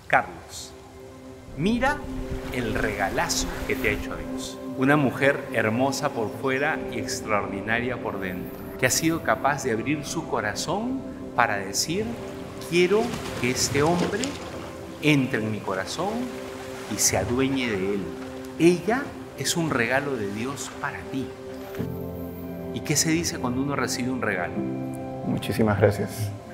Carlos, mira el regalazo que te ha hecho Dios. Una mujer hermosa por fuera y extraordinaria por dentro, que ha sido capaz de abrir su corazón para decir: quiero que este hombre entre en mi corazón y se adueñe de él. Ella es un regalo de Dios para ti. ¿Y qué se dice cuando uno recibe un regalo? Muchísimas gracias.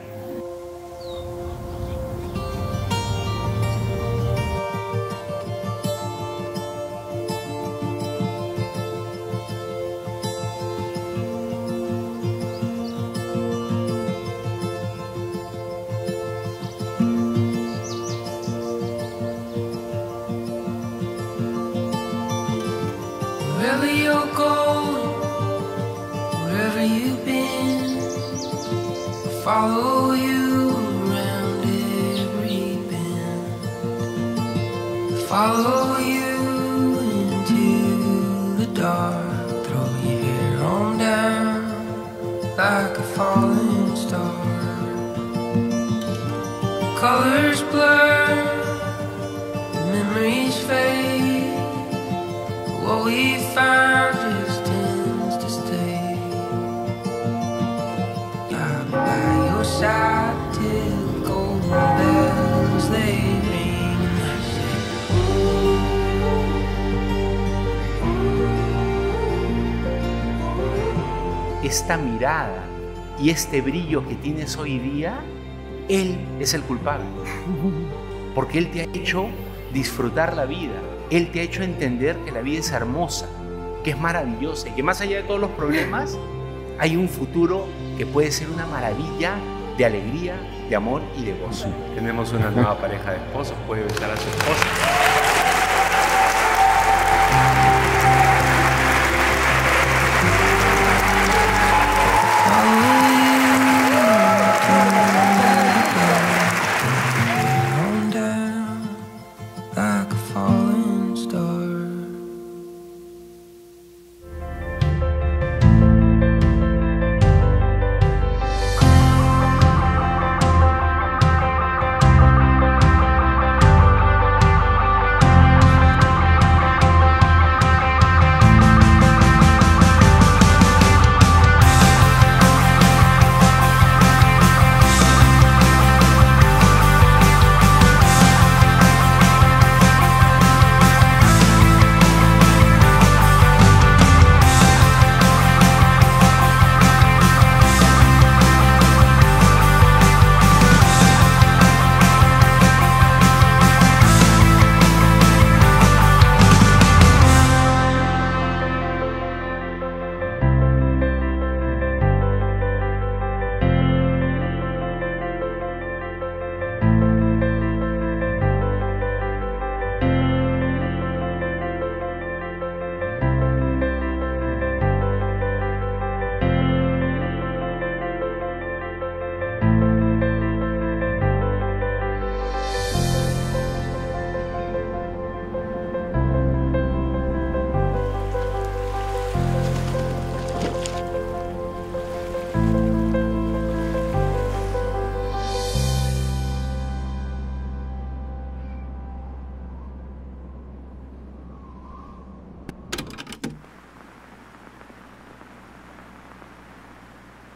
Wherever you're going, wherever you've been, I'll follow you around every bend. I'll follow you into the dark, throw your hair on down like a falling star. Colors blur, memories fade. What we found just tends to stay. I'll be by your side till the golden bells they ring and I say. Esta mirada y este brillo que tienes hoy día, Él es el culpable. Porque Él te ha hecho disfrutar la vida. Él te ha hecho entender que la vida es hermosa, que es maravillosa y que más allá de todos los problemas hay un futuro que puede ser una maravilla de alegría, de amor y de gozo. Tenemos una nueva pareja de esposos, puede besar a su esposa.